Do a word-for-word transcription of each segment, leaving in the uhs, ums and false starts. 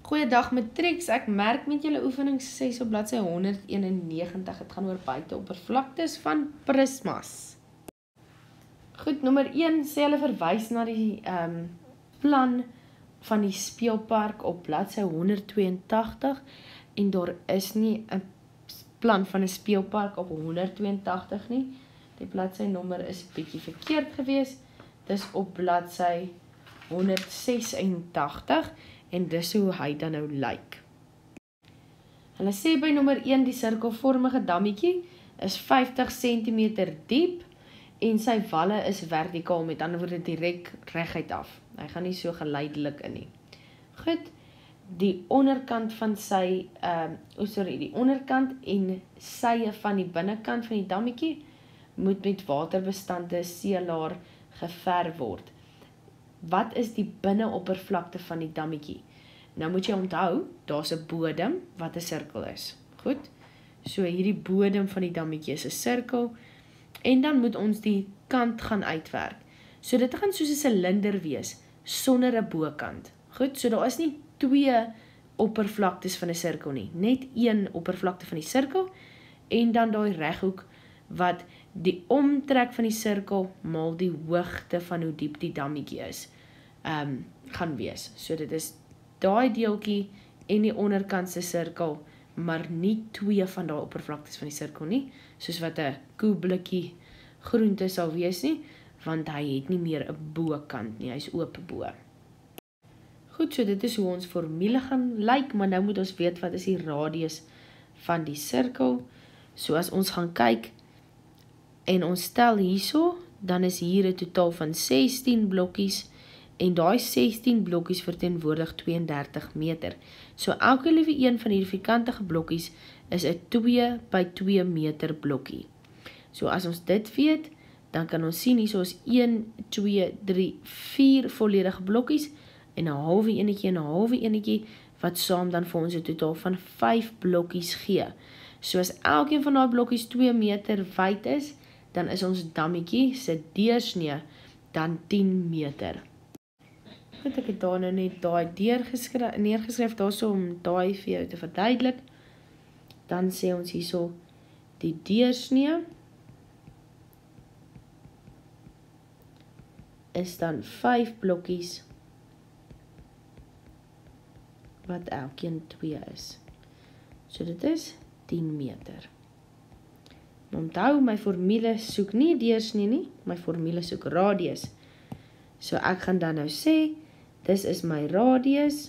Goeiedag matrieks, ek merk met julle oefening ses op bladsy honderdeenennegentig, het gaan oor buiteoppervlaktes van prismas. Goed, nommer een, sê hulle verwys na die um, plan van die speelpark op bladsy honderdtweeëntagtig en daar is nie 'n plan van 'n speelpark op honderdtweeëntagtig nie. Die bladsy nommer is bietjie verkeerd gewees. Dis op bladsy honderdsesenagtig en dis hoe hy dan nou lyk. Hulle sê by nommer een die sirkelvormige dammetjie is vyftig sentimeter diep en sy walle is vertikaal, met ander woorde direk reguit af. Hy gaan nie so geleidelik in nie. Goed, die onderkant van sy, uh, oh sorry, die onderkant en sye van die binnekant van die dammetjie moet met waterbestande seelaar geverf word. Wat is die binneoppervlakte van die dammetjie? Nou moet jy onthou, daar's 'n bodem wat 'n sirkel is. Goed? So hierdie bodem van die dammetjie is 'n sirkel en dan moet ons die kant gaan uitwerk. So dit gaan soos 'n silinder wees sonder 'n bokant. Goed? So daar is nie twee oppervlaktes van 'n sirkel nie, net een oppervlakte van die sirkel en dan daai reghoek wat die omtrek van die sirkel maal die hoogte van hoe diep die dammetjie is, um, gaan wees. So dit is daai deeltjie en die onderkantse sirkel, maar nie twee van daai oppervlaktes van die sirkel nie, soos wat 'n koeblikkie groente sal wees nie, want hy het nie meer 'n bokant nie, hy is oop bo. Goed, so dit is hoe ons formule gaan lyk, maar nou moet ons weet wat is die radius van die sirkel. So as ons gaan kyk en ons stel hierso, dan is hier 'n totaal van sestien blokkies en daai sestien blokkies verteenwoordig tweeëndertig meter. So elke liewe een van hierdie vierkantige blokkies is 'n twee by twee meter blokkie. So as ons dit weet, dan kan ons sien hierso is een, twee, drie, vier volledige blokkies en 'n halwe enetjie en 'n halwe enetjie wat saam dan vir ons 'n totaal van vyf blokkies gee. So as elkeen van daai blokkies twee meter wyd is, dan is ons dammetjie se deursnee dan tien meter. Goed, ek het daar nou net daai deurgeskryf, neergeskryf daarso om daai vir jou te verduidelik. Dan sê ons hierso die deursnee is dan vyf blokkies wat elkeen twee is. So dit is tien meter. Onthou, my formule soek nie deursnee nie, my formule soek radius. So ek gaan dan nou sê, dis is my radius,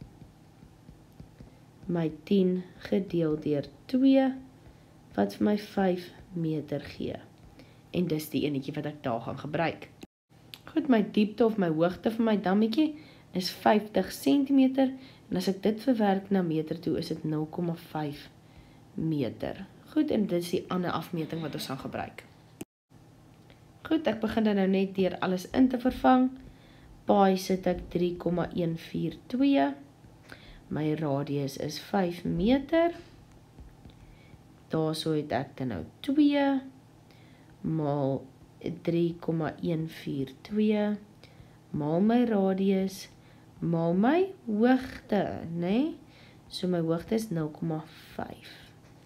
my tien gedeel deur twee, wat vir my vyf meter gee. En dis die enetjie wat ek daar gaan gebruik. Goed, my diepte of my hoogte van my dammetjie is vyftig sentimeter, en as ek dit verwerk na meter toe, is dit nul komma vyf meter. Goed, en dit is die ander afmeting wat ons gaan gebruik. Goed, ek begin dan nou net deur alles in te vervang. Paai sit ek drie komma een vier twee. My radius is vyf meter. Daarso het ek dan nou twee maal drie komma een vier twee maal my radius maal my hoogte, né? Nee? So my hoogte is nul komma vyf.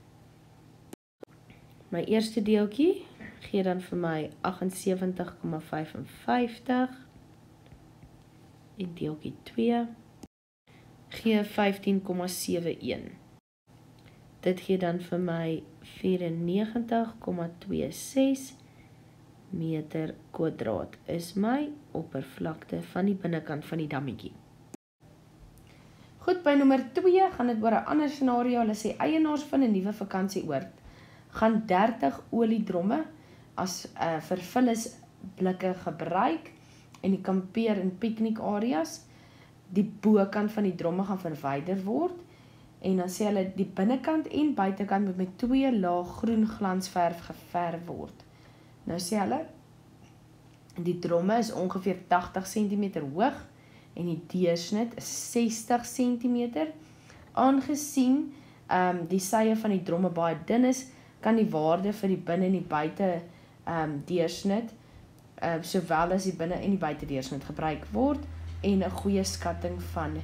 My eerste deeltjie gee dan vir my agt en sewentig komma vyf vyf en deeltjie twee gee vyftien komma sewe een. Dit gee dan vir my vyf en negentig komma twee ses meter kwadraat is my oppervlakte van die binnekant van die dammetjie. Goed, by nommer twee gaan dit oor 'n ander scenario. Hulle sê eienaars van 'n nuwe vakansieoord gaan dertig oliedromme as uh, vervullisblikke gebruik en die kampeer en piknikareas. Die bokant van die dromme gaan verwyder word en dan sê hulle die binnekant en buitekant moet met twee laag groen glansverf geverf word. Nou sê hulle die dromme is ongeveer tagtig sentimeter hoog en die deursnit is sestig sentimeter. Aangesien um, die sye van die dromme baie dun is, kan die waarde vir die binne en die buite um, deursnit, uh, sowel as die binne en die buite deursnit gebruik word en 'n goeie skatting van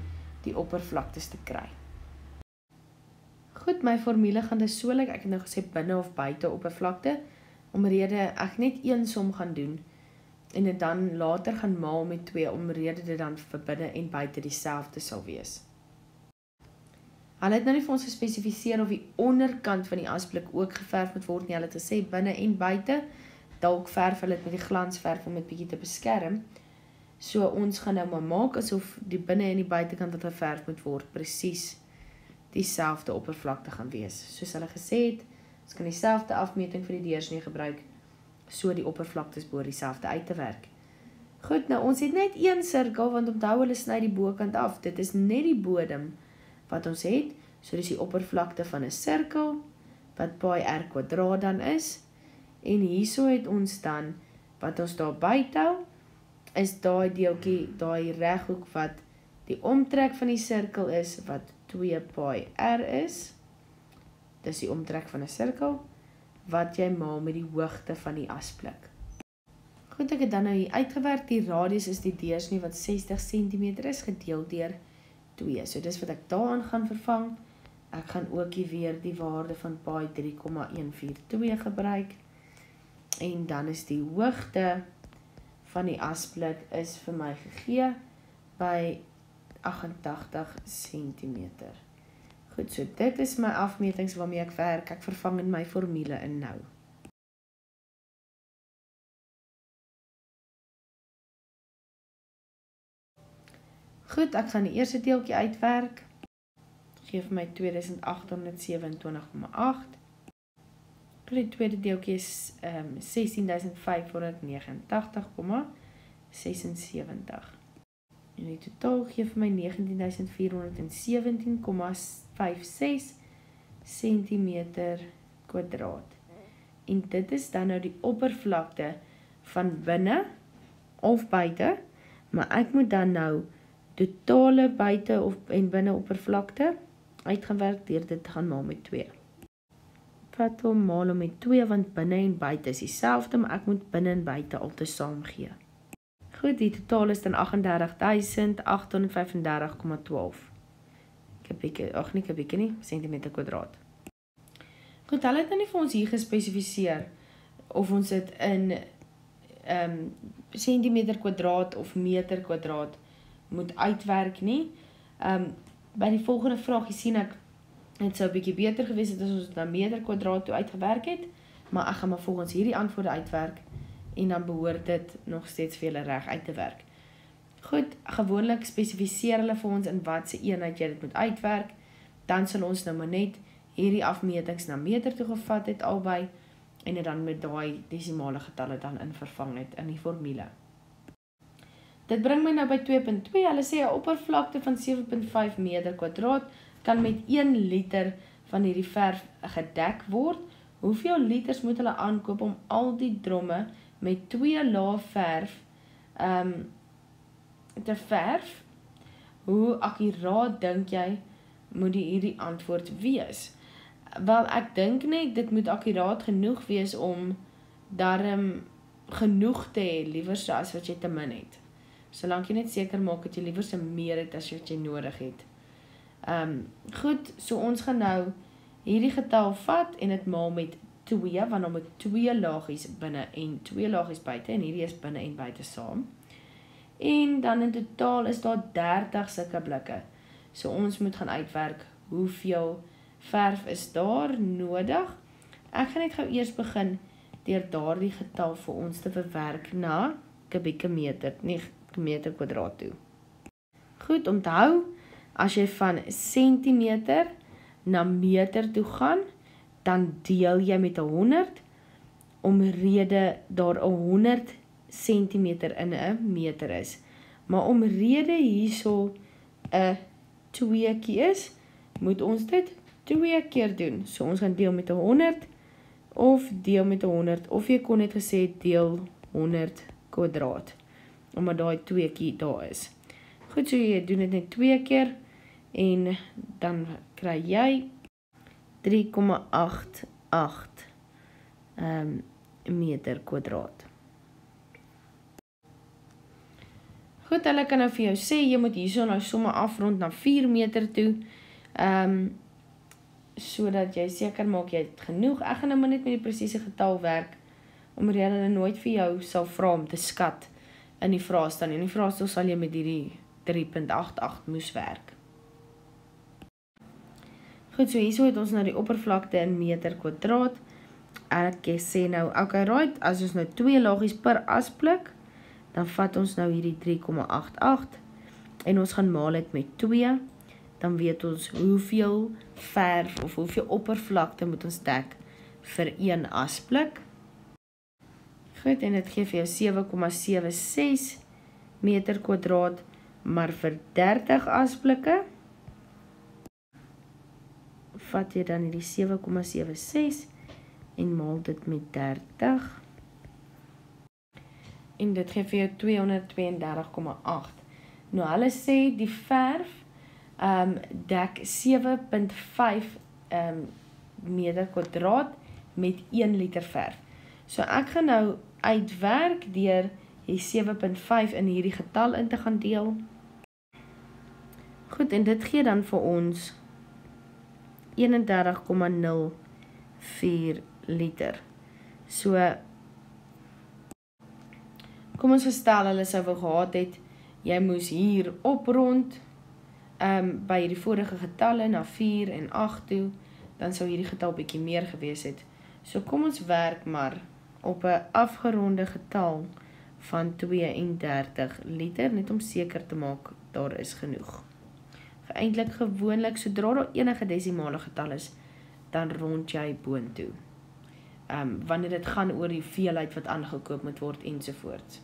die oppervlaktes te kry. Goed, my formule gaan dus so lyk, ek het nou gesê binne of buite oppervlakte, omrede ek net een som gaan doen, en dit dan later gaan maal met twee, omrede dit dan vir binne en buite dieselfde sal wees. Hulle het nou nie vir ons gespesifiseer of die onderkant van die asblik ook geverf moet word nie, hulle het gesê binne en buite, dalk verf hulle het met die glansverf om dit bietjie te beskerm, so ons gaan nou maar maak asof die binne en die buitekant wat geverf moet word, presies dieselfde oppervlakte gaan wees. Soos hulle gesê het, ons kan dieselfde afmeting vir die deursnee gebruik, so die oppervlaktes behoort dieselfde uit te werk. Goed, nou ons het net een sirkel, want onthou hulle sny die bokant af, dit is net die bodem wat ons het, so dis die oppervlakte van 'n sirkel, wat pi r kwadraat dan is, en hierso het ons dan, wat ons daar buite hou, is daai deeltjie, daai reghoek wat die omtrek van die sirkel is, wat twee pi r is, dis die omtrek van 'n sirkel, wat jy maal met die hoogte van die asblik. Goed, ek het dan nou hier uitgewerk, die radius is die deursnee wat sestig sentimeter is, gedeel deur twee, so dis wat ek daaraan gaan vervang. Ek gaan ook hier weer die waarde van pi drie komma een vier twee gebruik, en dan is die hoogte van die asblik is vir my gegee by agt-en-tagtig sentimeter. Goed, so dit is my afmetings waarmee ek werk, ek vervang in my formule in nou. Goed, ek gaan die eerste deeltjie uitwerk, geef my twee duisend agt honderd sewenentwintig komma agt, die tweede deeltjie is um, sestien duisend vyf honderd negenentagtig komma sesensewentig. En die totaal gee vir my negentien duisend vier honderd sewentien komma vyf ses sentimeter kwadraat. En dit is dan nou die oppervlakte van binne of buite, maar ek moet dan nou totale buite of en binne oppervlakte uitgewerk deur dit te gaan maal met twee. Vat hom maal hom met twee, want binne en buite is dieselfde, maar ek moet binne en buite al te saam gee. Goed, die totaal is dan agt en dertig duisend agt honderd vyf en dertig komma twaalf. Kubieke, ag nie kubieke nie, sentimeter kwadraat. Goed, hulle het nou nie vir ons hier gespesifiseer of ons dit in um, sentimeter kwadraat of meter kwadraat moet uitwerk nie. Um, by die volgende vraag sien ek, het sou 'n bietjie beter gewees het as ons dit na meter kwadraat toe uitgewerk het, maar ek gaan maar volgens hierdie antwoorde uitwerk, en dan behoort dit nog steeds vir julle reg uit te werk. Goed, gewoonlik spesifiseer hulle vir ons in watse eenheid jy dit moet uitwerk, dan sal ons nou maar net hierdie afmetings na meter toe gevat het albei, en dit dan met daai desimale getalle dan in vervang het in die formule. Dit bring my nou by twee punt twee, hulle sê 'n oppervlakte van sewe punt vyf meter kwadraat kan met een liter van hierdie verf gedek word. Hoeveel liters moet hulle aankoop om al die dromme met twee lae verf um, te verf? Hoe akkuraat dink jy moet die hierdie antwoord wees? Wel, ek dink net dit moet akkuraat genoeg wees om daarom genoeg te hê, liewer as wat jy te min het. Solank jy net seker maak dat jy liewer meer het as wat jy nodig het. Um, goed, so ons gaan nou hierdie getal vat en dit maal met twee, want dan met twee laagies binne en twee laagies buite, en hierdie is binne en buite saam. En dan in totaal is daar dertig sulke blikke. So ons moet gaan uitwerk hoeveel verf is daar nodig. Ek gaan net gou eers begin deur daardie getal vir ons te verwerk na kubieke meter, nie meter kwadraat toe. Goed, onthou, as jy van sentimeter na meter toe gaan, dan deel jy met honderd, omrede daar honderd sentimeter in 'n meter is. Maar omrede hierso 'n tweekie is, moet ons dit twee keer doen. So ons gaan deel met honderd, of deel met honderd, of jy kon net gesê deel honderd kwadraat, omdat daai tweekie daar is. Goed, so jy doen dit net twee keer, en dan kry jy drie komma agt agt um, meter kwadraat. Goed, hulle kan nou vir jou sê, jy moet hierso nou somme afrond na vier meter toe, um, so dat jy seker maak jy het genoeg. Ek gaan nou maar net met die presiese getal werk, omdat hulle nooit vir jou sal vra om te skat in die vraestel. In die vraestel sal jy met hierdie drie punt agt agt moes werk. Goed, so hierso het ons nou die oppervlakte in meter kwadraat. Ek sê nou, okay, right, as ons nou twee laagies per asblik, dan vat ons nou hierdie drie komma agt agt en ons gaan maal dit met twee, dan weet ons hoeveel verf of hoeveel oppervlakte moet ons dek vir een asblik. Goed, en dit gee vir jou sewe komma sewe ses meter kwadraat, maar vir dertig asblikke vat jy dan hierdie sewe komma sewe ses en maal dit met dertig. En dit gee vir jou tweehonderdtweeëndertig komma agt. Nou hulle sê die verf um, dek sewe komma vyf um, meter kwadraat met een liter verf. So ek gaan nou uitwerk deur die sewe komma vyf in hierdie getal in te gaan deel. Goed, en dit gee dan vir ons eenendertig komma nul vier liter. So, kom ons gestel, hulle sou wou gehad het, jy moes hier oprond, um, by hierdie vorige getalle na vier en agt toe, dan sou hierdie getal bietjie meer gewees het. So kom ons werk maar op 'n afgeronde getal van tweeëndertig liter, net om seker te maak, daar is genoeg. Eintlik gewoonlik, sodra daar enige desimale getal is, dan rond jy boontoe. Um, wanneer dit gaan oor die veelheid wat aangekoop moet word ensovoorts.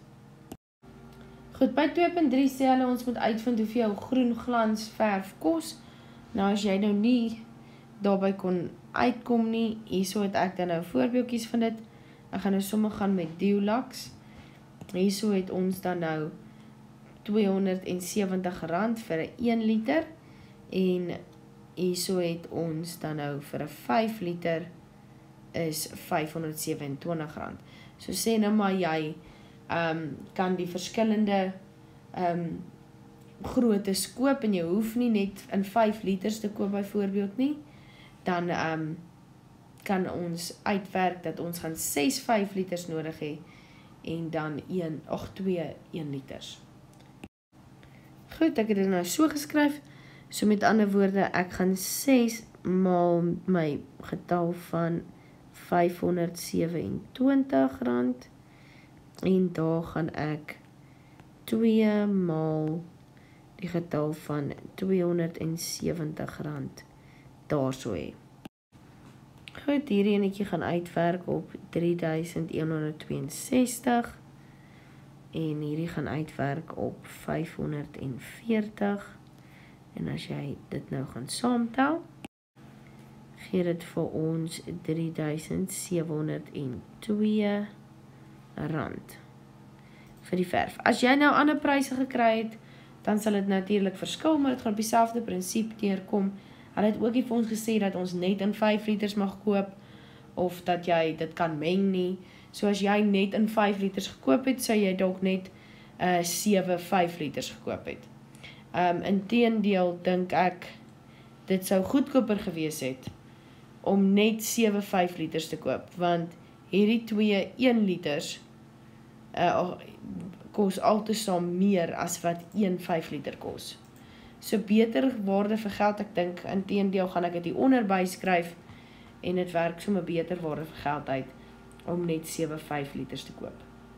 Goed, by twee punt drie sê hulle ons moet uitvind hoeveel groen glans verf kos. Nou as jy nou nie daarby kon uitkom nie, hierso het ek dan nou voorbeeldjies van dit. Ek gaan nou sommer gaan met Dulux. Hierso het ons dan nou tweehonderdsewentig rand vir 'n een liter en hierso het ons dan nou vir 'n vyf liter is vyfhonderdsewenentwintig rand. So sê nou maar jy um, kan die verskillende um, grootes koop en jy hoef nie net in vyf liters te koop byvoorbeeld nie, dan um, kan ons uitwerk dat ons gaan ses vyf liters nodig hê en dan een, ag twee een liters. Goed, ek het dit nou so geskryf, so met ander woorde, ek gaan ses maal my getal van vyfhonderdsewenentwintig rand en daar gaan ek twee maal die getal van tweehonderdsewentig rand daarso hê. Goed, hierdie enetjie gaan uitwerk op drie duisend honderdtweeënsestig en hierdie gaan uitwerk op vyfhonderdveertig en as jy dit nou gaan saamtel, gee dit vir ons drie duisend sewehonderdtwee rand vir die verf. As jy nou ander pryse gekry het, dan sal dit natuurlik verskil, maar dit gaan op dieselfde prinsip neerkom. Hulle het ook nie vir ons gesê dat ons net in vyf liters mag koop, of dat jy dit kan meng nie. So as jy net in vyf liters gekoop het, sou jy dalk net uh, sewe vyf liters gekoop het. Um, inteendeel dink ek, dit sou goedkoper gewees het, om net sewe vyf liters te koop, want hierdie twee een liters uh, kos altesaam meer as wat een vyf liter kos. So beter waarde vir geld, ek dink, inteendeel gaan ek dit hieronder byskryf, en dit werk sommer beter waarde vir geld uit, om net sewe vyf liters te koop.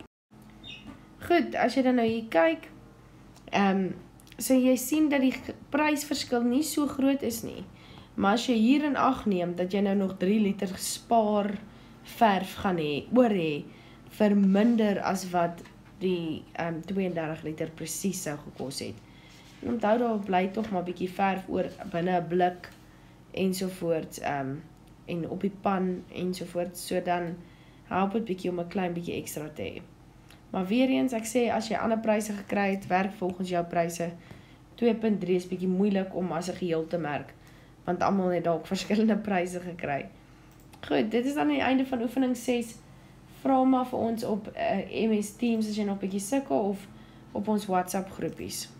Goed, as jy dan nou hier kyk, um, so jy sien dat die prysverskil nie so groot is nie, maar as jy hier in ag neem, dat jy nou nog drie liter spaar verf gaan hê, oor hê, vir minder as wat die um, tweeëndertig liter presies sou gekos het. En onthou daar bly tog maar bietjie verf oor binne 'n blik ensovoorts, um, en op die pan ensovoorts, so dan help het bietjie om 'n klein bietjie ekstra te hê. Maar weer eens, ek sê, as jy ander pryse gekry het, werk volgens jou pryse. twee punt drie is bietjie moeilik om as 'n geheel te merk, want almal het dalk verskillende pryse gekry. Goed, dit is dan die einde van oefening ses. Vra maar vir ons op uh, M S Teams as jy nog bietjie sukkel, of op ons WhatsApp groepies.